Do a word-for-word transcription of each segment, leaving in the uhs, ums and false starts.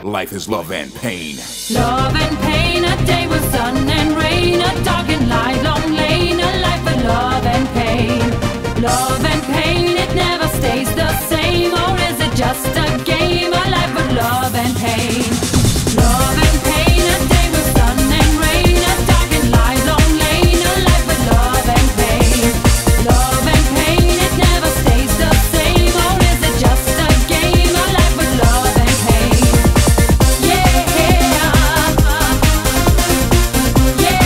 Life is love and pain. Love and pain, a day with sun and rain, a dark and light, long lane, a life of love and pain. Love and pain, it never stays the same, or is it just a game? A life of love and pain. Love and pain, a day with sun and rain, a dark and light, long lane, a life of love and pain. Love and pain, it never stays the same, or is it just a game? A life of love and pain. Yeah, yeah, yeah,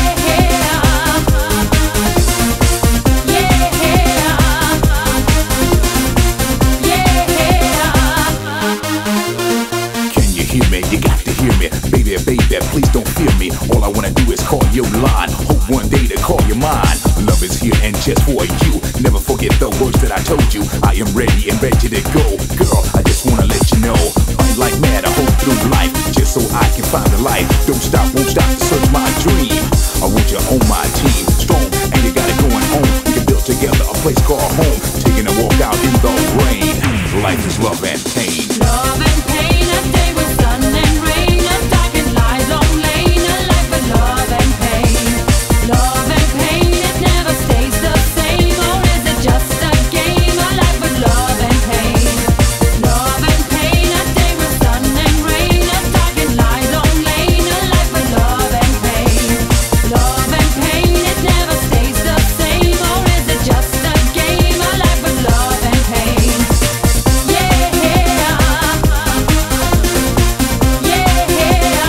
yeah. Can you hear me? You got to hear me. Baby, baby, please don't fear me. All I wanna do is call your line. Hope one day to call you mine. Love is here and just for you. Never forget the words that I told you. I am ready and ready to go. Girl, I just wanna let you know. Fight like mad, I hope through life, just so I can find the light. Don't stop, won't stop to search my dream. I want you on my team. Strong, and you got it going on. We can build together a place called home. Taking a walk out in the rain. Life is love and pain. Love and pain, a day with sun and rain, a dark and light, long lane, a life of love and pain. Love and pain, it never stays the same, or is it just a game? A life of love and pain. Love and pain, a day with sun and rain, a dark and light, long lane, a life of love and pain. Love and pain, it never stays the same, or is it just a game? A life of love and pain. Yeah, yeah, yeah, yeah,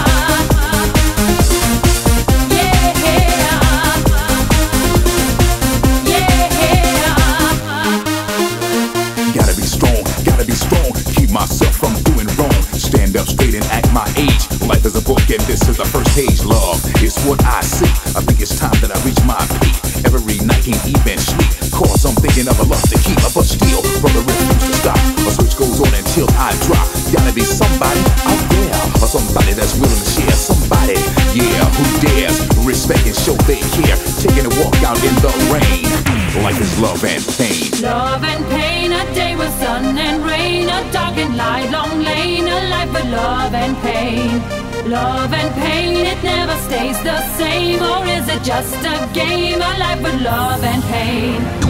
Gotta be strong, gotta be strong. Keep myself from doing wrong. Stand up straight and act my age. Life is a book and this is the first page. Love is what I seek. I think it's time that I reach my peak. Every night can't even sleep, cause I'm thinking of a love to keep. But still, from the refuse to stop, a switch goes on until I drop. Gotta be somebody out there, or somebody that's willing to share. Somebody, yeah, who dares respect and show they care. Taking a walk out in the rain. Life is love and pain. love and pain, a day with sun and rain, a dark and light, long lane, a life of love and pain. Love and pain, it never stays the same, or is it just a game? A life of love and pain.